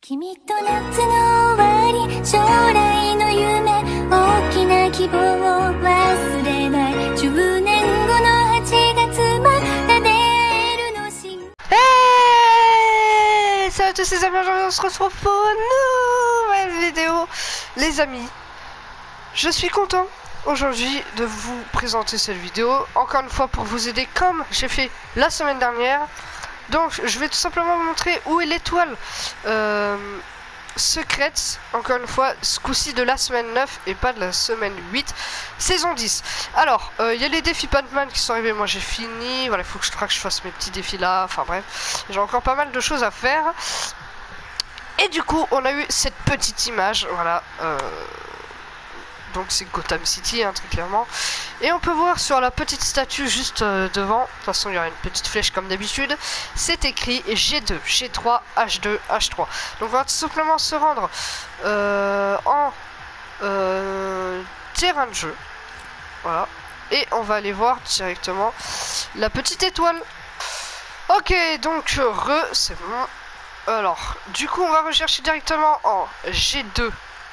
君と夏の終わり将来の夢大きな希望を忘れない10年後の8月また出会えるのし Hey salut à tous les amis, aujourd'hui on se retrouve pour une nouvelle vidéo. Les amis, je suis content aujourd'hui de vous présenter cette vidéo, encore une fois pour vous aider comme j'ai fait la semaine dernière. Donc je vais tout simplement vous montrer où est l'étoile secrète, encore une fois, ce coup-ci de la semaine 9 et pas de la semaine 8, saison 10. Alors, il y a les défis Pac-Man qui sont arrivés, moi j'ai fini, voilà, il faut que je fasse mes petits défis là, enfin bref, j'ai encore pas mal de choses à faire. Et du coup, on a eu cette petite image, voilà, donc c'est Gotham City, hein, très clairement. Et on peut voir sur la petite statue juste devant, de toute façon il y aura une petite flèche comme d'habitude, c'est écrit G2, G3, H2, H3. Donc on va tout simplement se rendre en terrain de jeu. Voilà. Et on va aller voir directement la petite étoile. Ok, donc c'est bon. Alors, du coup on va rechercher directement en G2.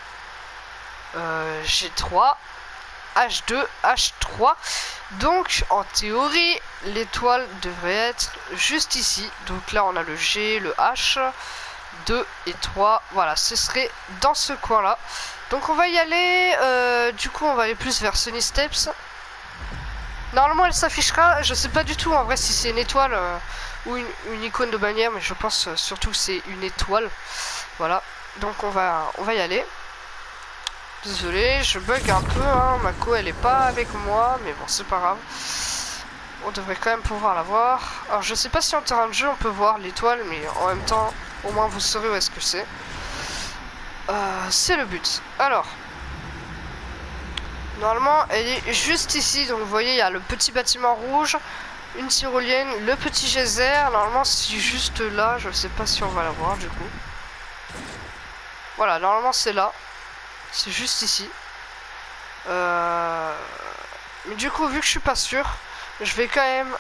G3, H2, H3. Donc en théorie l'étoile devrait être juste ici. Donc là on a le G, le H, 2 et 3. Voilà, ce serait dans ce coin là. Donc on va y aller. Du coup on va aller plus vers Sunny Steps. Normalement elle s'affichera. Je sais pas du tout en vrai si c'est une étoile ou une icône de bannière, mais je pense surtout que c'est une étoile. Voilà, donc on va y aller. Désolé, je bug un peu, hein. Mako elle est pas avec moi, mais bon c'est pas grave. On devrait quand même pouvoir la voir. Alors je sais pas si en terrain de jeu on peut voir l'étoile, mais en même temps, au moins vous saurez où est-ce que c'est. C'est le but. Alors, normalement elle est juste ici, donc vous voyez il y a le petit bâtiment rouge, une tyrolienne, le petit geyser. Normalement c'est juste là, je sais pas si on va la voir du coup. Voilà, normalement c'est là. C'est juste ici. Mais du coup, vu que je suis pas sûr, je vais quand même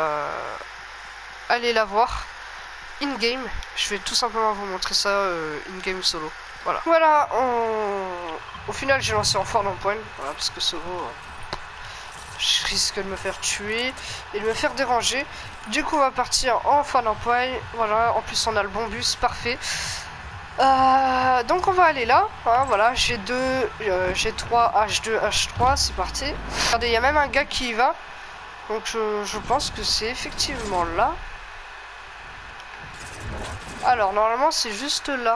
aller la voir in-game. Je vais tout simplement vous montrer ça in-game solo. Voilà. Voilà, au final, j'ai lancé en fort d'empoigne. Voilà, parce que solo, je risque de me faire tuer et de me faire déranger. Du coup, on va partir en fort d'empoigne. Voilà, en plus, on a le bon bus, parfait. Donc on va aller là, hein, voilà, G2, G3, H2, H3, c'est parti. Regardez, il y a même un gars qui y va. Donc je pense que c'est effectivement là. Alors normalement c'est juste là.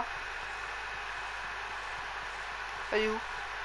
Elle est où?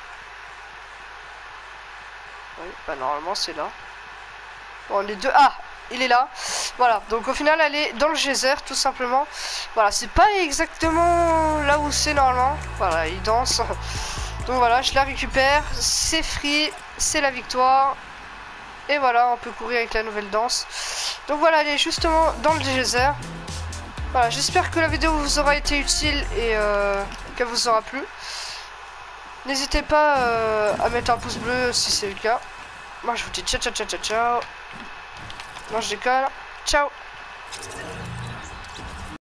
Oui, bah normalement c'est là. Bon, les deux... Ah, il est là. Voilà, donc au final elle est dans le geyser tout simplement. Voilà, c'est pas exactement là où c'est normalement. Voilà, il danse. Donc voilà, je la récupère. C'est free, c'est la victoire. Et voilà, on peut courir avec la nouvelle danse. Donc voilà, elle est justement dans le geyser. Voilà, j'espère que la vidéo vous aura été utile et qu'elle vous aura plu. N'hésitez pas à mettre un pouce bleu si c'est le cas. Moi je vous dis ciao ciao ciao ciao ciao. Non, je décolle. Ciao.